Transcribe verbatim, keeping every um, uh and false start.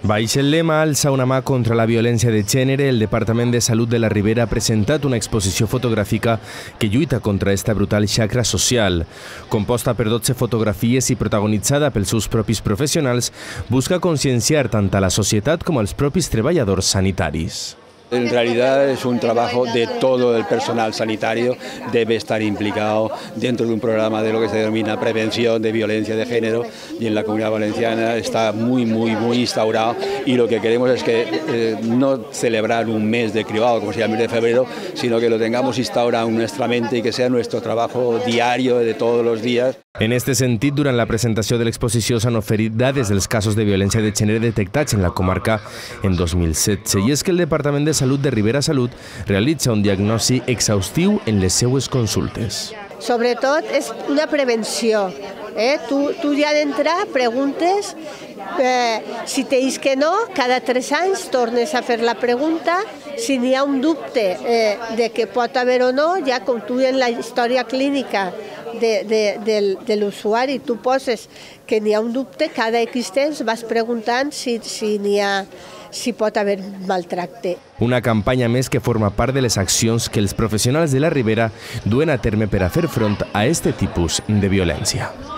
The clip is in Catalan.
Baix el lema Alça una mà contra la violència de gènere, el Departament de Salut de la Ribera ha presentat una exposició fotogràfica que lluita contra esta brutal xacra social. Composta per dotze fotografies i protagonitzada pels seus propis professionals, busca conscienciar tant a la societat com als propis treballadors sanitaris. En realidad es un trabajo de todo el personal sanitario, debe estar implicado dentro de un programa de lo que se denomina prevención de violencia de género, y en la Comunidad Valenciana está muy, muy, muy instaurado, y lo que queremos es que eh, no celebrar un mes de cribado, como se llama el mes de febrero, sino que lo tengamos instaurado en nuestra mente y que sea nuestro trabajo diario de todos los días. En este sentit, durant la presentació de l'exposició s'han oferit dades dels casos de violència de gènere detectats en la comarca en dos mil setze. I és que el Departament de Salut de Ribera Salut realitza un diagnòstic exhaustiu en les seues consultes. Sobretot és una prevenció. Eh? Tu, tu ja d'entrar preguntes, eh, si t'eix que no, cada tres anys tornes a fer la pregunta. Si n'hi ha un dubte eh, de que pot haver o no, ja com tu en la història clínica de, de, de, de l'usuari tu poses que n'hi ha un dubte, cada X temps vas preguntant si, si n'hi ha si pot haver maltracte. Una campanya més que forma part de les accions que els professionals de la Ribera duen a terme per a fer front a aquest tipus de violència.